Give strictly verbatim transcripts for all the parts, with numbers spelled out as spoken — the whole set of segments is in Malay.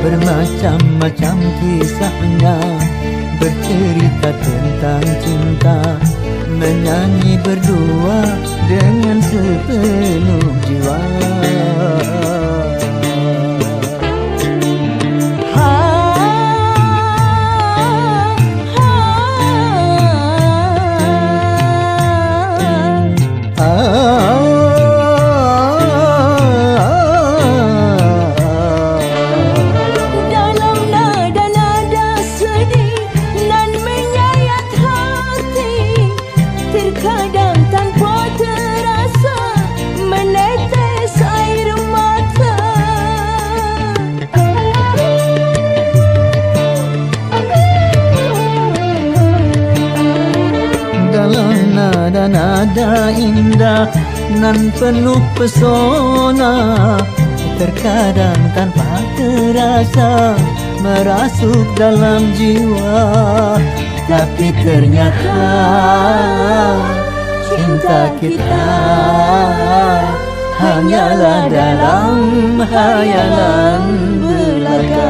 Bermacam-macam kisahnya bercerita tentang cinta, menyanyi berdua dengan sepenuh jiwa. Nada indah nan penuh pesona, terkadang tanpa terasa merasuk dalam jiwa. Tapi ternyata cinta kita hanyalah dalam hayalan belaka.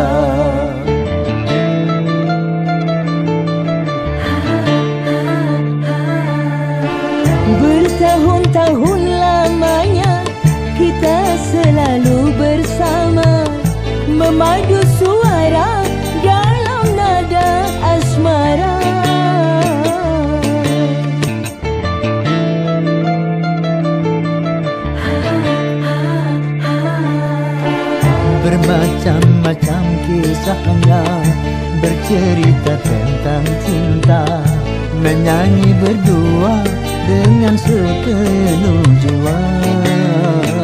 Bertahun-tahun lamanya kita selalu bersama, memadu suara dalam nada asmara. Bermacam-macam kisahnya bercerita tentang cinta, menyanyi berdua dengan sepenuh jiwa.